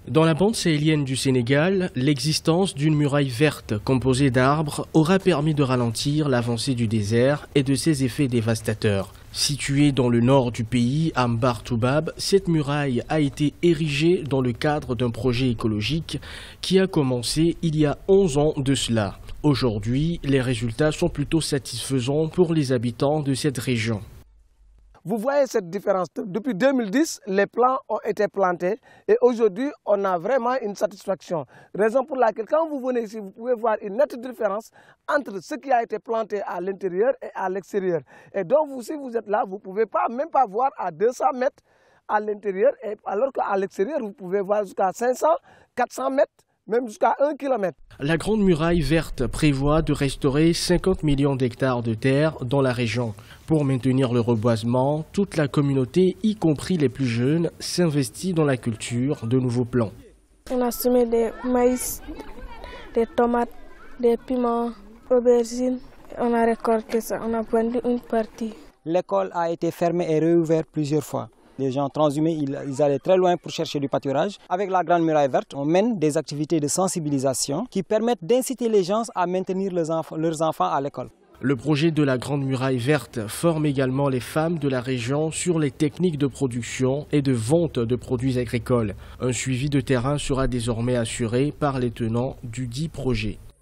Dans la bande sahélienne du Sénégal, l'existence d'une muraille verte composée d'arbres aura permis de ralentir l'avancée du désert et de ses effets dévastateurs. Située dans le nord du pays, à Mbar-Toubab, cette muraille a été érigée dans le cadre d'un projet écologique qui a commencé il y a 11 ans de cela. Aujourd'hui, les résultats sont plutôt satisfaisants pour les habitants de cette région. Vous voyez cette différence. Depuis 2010, les plants ont été plantés et aujourd'hui, on a vraiment une satisfaction. Raison pour laquelle, quand vous venez ici, vous pouvez voir une nette différence entre ce qui a été planté à l'intérieur et à l'extérieur. Et donc, vous, si vous êtes là, vous ne pouvez même pas voir à 200 mètres à l'intérieur, alors qu'à l'extérieur, vous pouvez voir jusqu'à 500, 400 mètres. Même jusqu'à 1 km. La Grande Muraille Verte prévoit de restaurer 50 millions d'hectares de terre dans la région. Pour maintenir le reboisement, toute la communauté, y compris les plus jeunes, s'investit dans la culture de nouveaux plants. On a semé des maïs, des tomates, des piments, aubergines. On a récolté ça, on a vendu une partie. L'école a été fermée et réouverte plusieurs fois. Les gens transhumés, ils allaient très loin pour chercher du pâturage. Avec la Grande Muraille Verte, on mène des activités de sensibilisation qui permettent d'inciter les gens à maintenir leurs enfants à l'école. Le projet de la Grande Muraille Verte forme également les femmes de la région sur les techniques de production et de vente de produits agricoles. Un suivi de terrain sera désormais assuré par les tenants du dit projet.